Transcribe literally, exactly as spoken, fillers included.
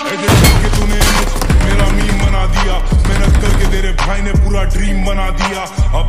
करके तूने मेरा मीम बना दिया, मेहनत करके तेरे भाई ने पूरा ड्रीम बना दिया। अब